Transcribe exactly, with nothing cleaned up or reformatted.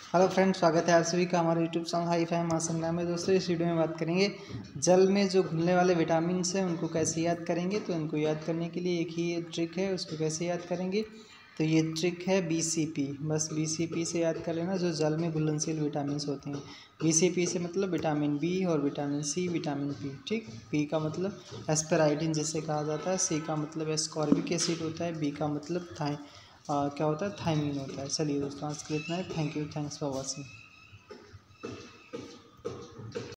Hello friends, स्वागत है आप सभी का हमारे यूट्यूब चैनल हाई फाई मासंगा में। दोस्तों, इस वीडियो में बात करेंगे जल में जो घुलने वाले विटामिन हैं उनको कैसे याद करेंगे। तो इनको याद करने के लिए एक ही ट्रिक है, उसको कैसे याद करेंगे। तो ये ट्रिक है बी सी पी। बस बी सी पी से याद कर लेना, जो जल में घुलनशील विटामिन होते हैं। बी सी पी से मतलब विटामिन बी और विटामिन सी, विटामिन पी। ठीक, बी का मतलब एस्पेराइडिन जिसे कहा जाता है, सी का मतलब एस्कॉर्बिक एसिड होता है, बी का मतलब थाइ आ, क्या होता है थायमिन होता है। चलिए दोस्तों, आज के लिए इतना है। Thank you, thanks for watching.